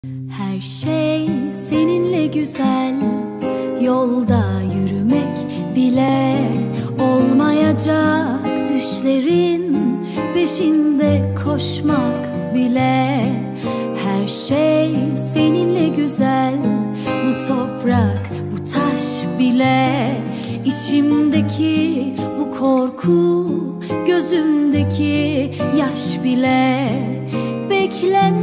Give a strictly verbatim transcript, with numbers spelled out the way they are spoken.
Her şey seninle güzel, yolda yürümek bile olmayacak, düşlerin peşinde koşmak bile. Her şey seninle güzel, bu toprak, bu taş bile. İçimdeki bu korku, gözümdeki yaş bile. Beklen